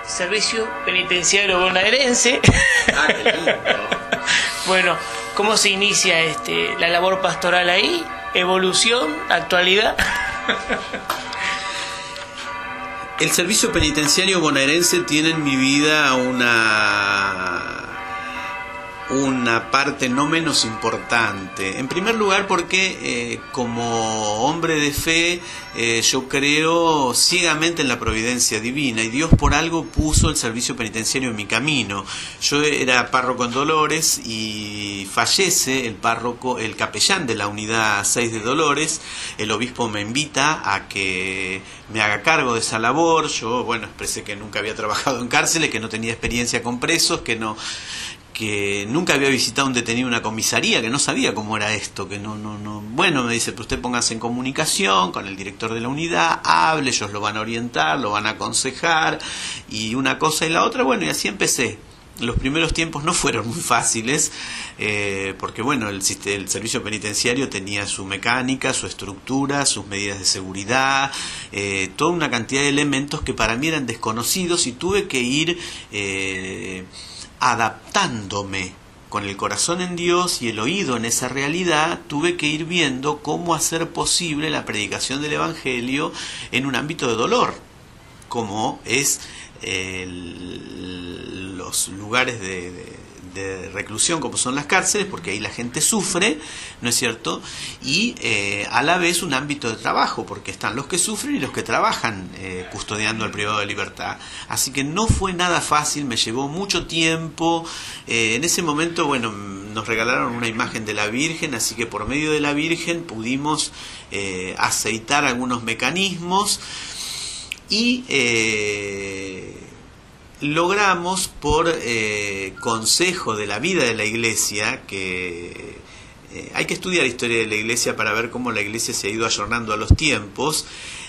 Servicio Penitenciario Bonaerense. Ah, qué lindo. Bueno, ¿cómo se inicia la labor pastoral ahí? ¿Evolución? ¿Actualidad? El Servicio Penitenciario Bonaerense tiene en mi vida una parte no menos importante. En primer lugar porque como hombre de fe yo creo ciegamente en la providencia divina, y Dios por algo puso el servicio penitenciario en mi camino. Yo era párroco en Dolores y fallece el capellán de la unidad 6 de Dolores. El obispo me invita a que me haga cargo de esa labor. Yo, expresé que nunca había trabajado en cárceles, que no tenía experiencia con presos, que nunca había visitado un detenido en una comisaría, que no sabía cómo era esto, que no. Bueno, me dice, pero usted póngase en comunicación con el director de la unidad, hable, ellos lo van a orientar, lo van a aconsejar, y una cosa y la otra, y así empecé. Los primeros tiempos no fueron muy fáciles, porque el servicio penitenciario tenía su mecánica, su estructura, sus medidas de seguridad, toda una cantidad de elementos que para mí eran desconocidos, y tuve que ir adaptándome con el corazón en Dios y el oído en esa realidad. Tuve que ir viendo cómo hacer posible la predicación del Evangelio en un ámbito de dolor, como es los lugares de reclusión, como son las cárceles, porque ahí la gente sufre, ¿no es cierto? Y a la vez un ámbito de trabajo, porque están los que sufren y los que trabajan custodiando al privado de libertad. Así que no fue nada fácil, me llevó mucho tiempo. En ese momento, nos regalaron una imagen de la Virgen, así que por medio de la Virgen pudimos aceitar algunos mecanismos y logramos, por consejo de la vida de la Iglesia, que hay que estudiar la historia de la Iglesia para ver cómo la Iglesia se ha ido ayornando a los tiempos,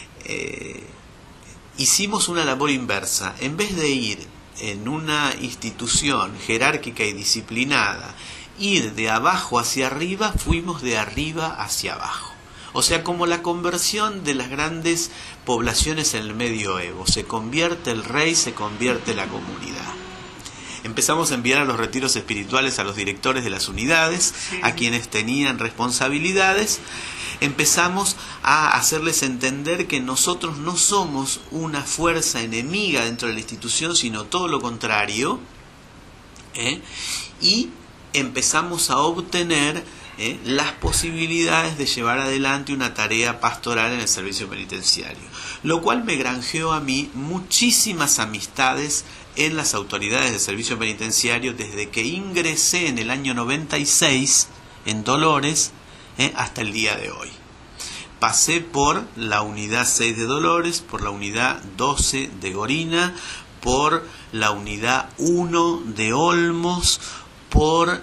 hicimos una labor inversa. En vez de ir en una institución jerárquica y disciplinada, ir de abajo hacia arriba, fuimos de arriba hacia abajo. O sea, como la conversión de las grandes poblaciones en el medioevo. Se convierte el rey, se convierte la comunidad. Empezamos a enviar a los retiros espirituales a los directores de las unidades, a quienes tenían responsabilidades. Empezamos a hacerles entender que nosotros no somos una fuerza enemiga dentro de la institución, sino todo lo contrario. Y empezamos a obtener las posibilidades de llevar adelante una tarea pastoral en el servicio penitenciario, lo cual me granjeó a mí muchísimas amistades en las autoridades del servicio penitenciario desde que ingresé en el año 96 en Dolores hasta el día de hoy. Pasé por la unidad 6 de Dolores, por la unidad 12 de Gorina, por la unidad 1 de Olmos, por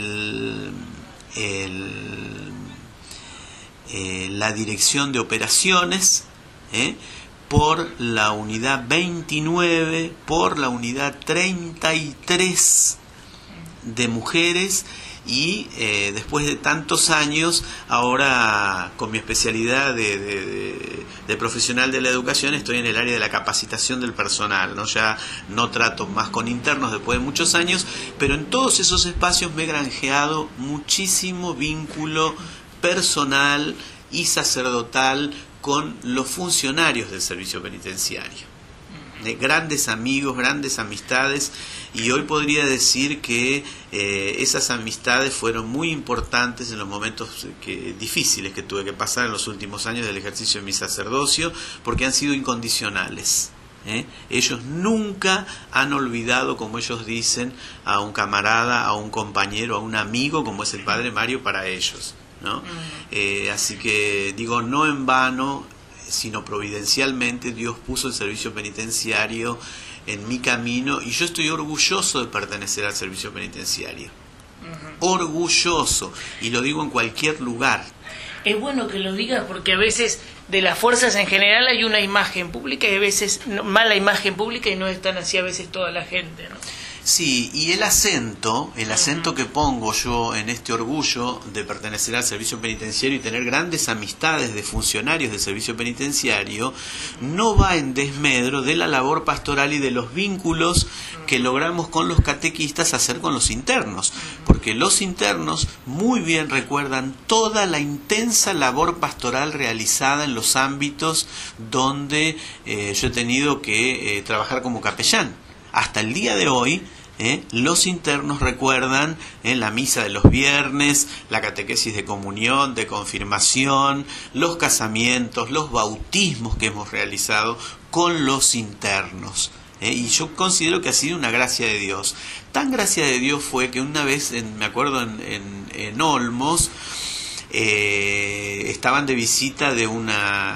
la dirección de operaciones, por la unidad 29, por la unidad 33 de mujeres, y después de tantos años, ahora con mi especialidad de profesional de la educación, estoy en el área de la capacitación del personal, ¿no? Ya no trato más con internos después de muchos años, pero en todos esos espacios me he granjeado muchísimo vínculo personal y sacerdotal con los funcionarios del servicio penitenciario. Grandes amigos, grandes amistades, y hoy podría decir que esas amistades fueron muy importantes en los momentos difíciles que tuve que pasar en los últimos años del ejercicio de mi sacerdocio, porque han sido incondicionales. Ellos nunca han olvidado, como ellos dicen, a un camarada, a un compañero, a un amigo, como es el Padre Mario para ellos, ¿no? Así que digo, no en vano, sino providencialmente, Dios puso el servicio penitenciario en mi camino, y yo estoy orgulloso de pertenecer al servicio penitenciario. Orgulloso, y lo digo en cualquier lugar. Es bueno que lo digas, porque a veces de las fuerzas en general hay una imagen pública y a veces mala imagen pública, y no es tan así a veces toda la gente, ¿no? Sí, y el acento que pongo yo en este orgullo de pertenecer al servicio penitenciario y tener grandes amistades de funcionarios del servicio penitenciario, no va en desmedro de la labor pastoral y de los vínculos que logramos con los catequistas hacer con los internos, porque los internos muy bien recuerdan toda la intensa labor pastoral realizada en los ámbitos donde yo he tenido que trabajar como capellán. Hasta el día de hoy, los internos recuerdan la misa de los viernes, la catequesis de comunión, de confirmación, los casamientos, los bautismos que hemos realizado con los internos. Y yo considero que ha sido una gracia de Dios. Tan gracia de Dios fue que una vez, me acuerdo en Olmos, estaban de visita de un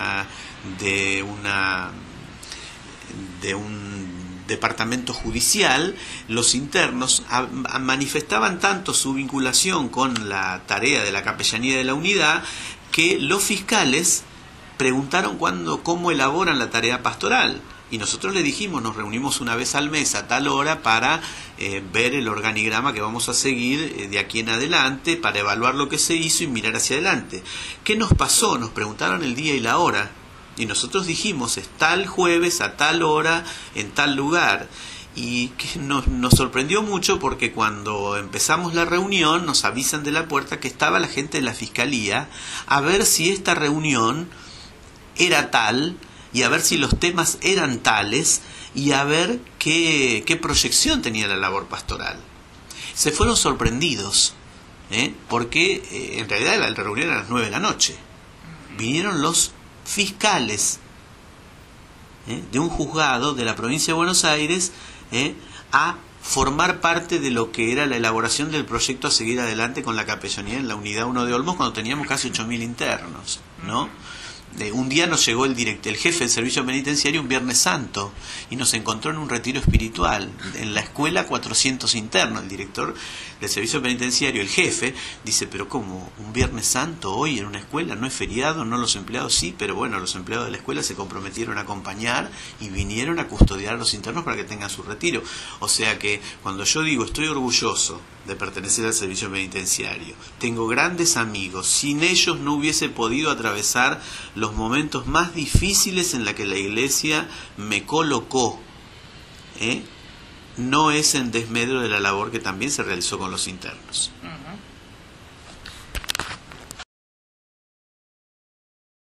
departamento judicial. Los internos manifestaban tanto su vinculación con la tarea de la capellanía de la unidad que los fiscales preguntaron cómo elaboran la tarea pastoral. Y nosotros le dijimos, nos reunimos una vez al mes a tal hora para ver el organigrama que vamos a seguir de aquí en adelante, para evaluar lo que se hizo y mirar hacia adelante. ¿Qué nos pasó? Nos preguntaron el día y la hora. Y nosotros dijimos, es tal jueves a tal hora en tal lugar. Y que nos sorprendió mucho porque cuando empezamos la reunión nos avisan de la puerta que estaba la gente de la fiscalía a ver si esta reunión era tal y a ver si los temas eran tales y a ver qué proyección tenía la labor pastoral. Se fueron sorprendidos, porque en realidad la reunión era a las 9 de la noche. Vinieron los fiscales de un juzgado de la provincia de Buenos Aires a formar parte de lo que era la elaboración del proyecto a seguir adelante con la capellanía en la unidad 1 de Olmos cuando teníamos casi 8.000 internos, ¿no? Un día nos llegó el jefe del servicio penitenciario un Viernes Santo y nos encontró en un retiro espiritual en la escuela 400 internos. El director del servicio penitenciario, el jefe, dice, pero ¿cómo? ¿Un Viernes Santo hoy en una escuela? ¿No es feriado? ¿No los empleados? Sí, pero bueno, los empleados de la escuela se comprometieron a acompañar y vinieron a custodiar a los internos para que tengan su retiro. O sea que cuando yo digo estoy orgulloso de pertenecer al servicio penitenciario, tengo grandes amigos, sin ellos no hubiese podido atravesar los momentos más difíciles en la que la Iglesia me colocó, no es en desmedro de la labor que también se realizó con los internos.